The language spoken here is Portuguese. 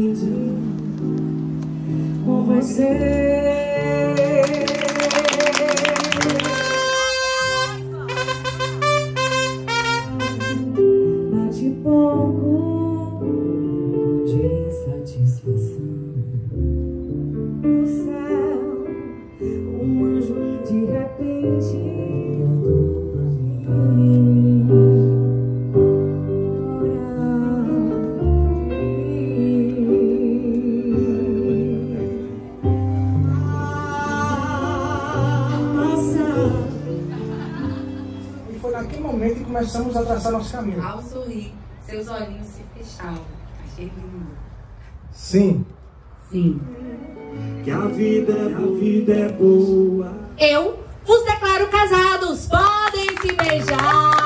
aprendi com você. Bate pouco de insatisfação do céu, um anjo de repente andou pra mim. E foi naquele momento que começamos a traçar nosso caminho. Ao sorrir, seus olhinhos se fechavam. Achei lindo. Sim. Sim. Que a vida é boa. Eu vos declaro casados. Podem se beijar.